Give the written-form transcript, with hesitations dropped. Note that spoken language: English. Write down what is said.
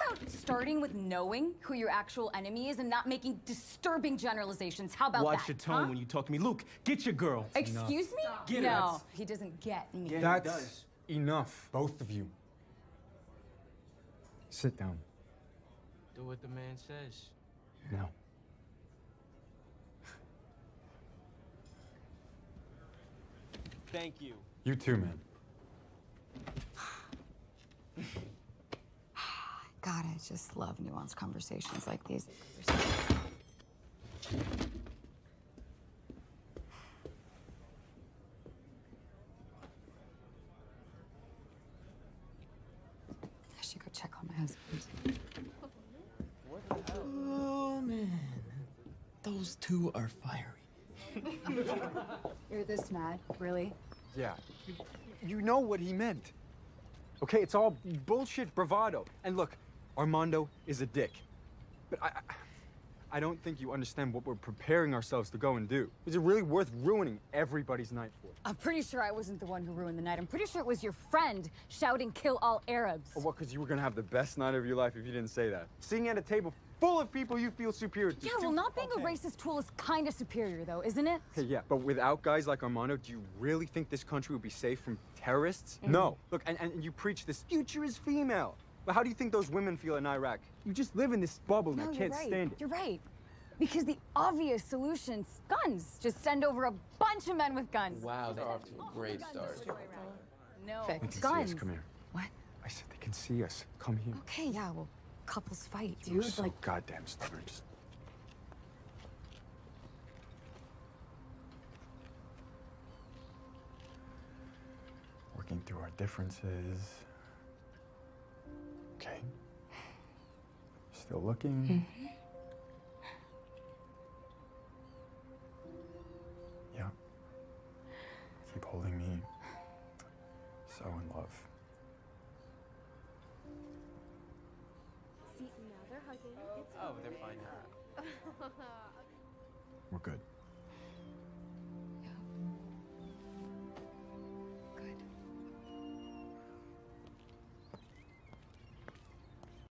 about starting with knowing who your actual enemy is and not making disturbing generalizations? How about Watch that? your tone when you talk to me. Luke, get your girl. Excuse me? Get no, her. he doesn't get me. Yeah, That's he does. enough, both of you. Sit down. Do what the man says. Now. Thank you. You too, man. God, I just love nuanced conversations like these. I should go check on my husband. Oh, man. Those two are fiery. You're this mad? Really? Yeah. You know what he meant. Okay, it's all bullshit bravado. And look, Armando is a dick. But I don't think you understand what we're preparing ourselves to go and do. Is it really worth ruining everybody's night for? I'm pretty sure I wasn't the one who ruined the night. I'm pretty sure it was your friend shouting, "Kill all Arabs." Or what, because you were gonna have the best night of your life if you didn't say that? Sitting at a table full of people you feel superior to. Yeah, well, not being a racist tool is kind of superior, though, isn't it? Okay, yeah, but without guys like Armando, do you really think this country would be safe from terrorists? No. Look, and you preach this future is female. But how do you think those women feel in Iraq? You just live in this bubble and I can't stand it. You're right. Because the obvious solution's guns. Just send over a bunch of men with guns. Wow, they're off to a great start. No, They can see guns. us. Come here. What? I said they can see us. Come here. Okay, yeah, well, couples fight, You're dude. so Like, goddamn stubborn. Just... Working through our differences. Okay. Still looking. Yeah. Keep holding me. So in love. See, now they're hugging. It's Oh, they're fine now. We're good.